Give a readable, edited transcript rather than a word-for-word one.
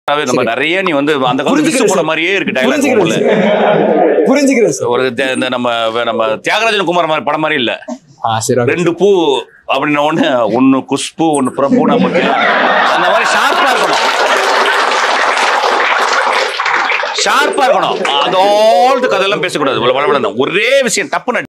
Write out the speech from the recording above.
நம்ம நிறைய நீ வந்து அந்த காலத்துல மாதிரியே இருக்கு டைலாக். புரிஞ்சுக்கிறேன். ஒரு நம்ம தியாகராஜன் குமார் மாதிரி படம் மாதிரி இல்ல. ரெண்டு பூ அப்படின்ன ஒண்ணு குஷ்பு ஒண்ணு பிரபு நமக்கு அந்த மாதிரி ஷார்ப்பா இருக்கணும். ஷார்ப்பா இருக்கணும். அதோட கதையெல்லாம் பேசக்கூடாது. ஒரே விஷயம் டப்புன்னு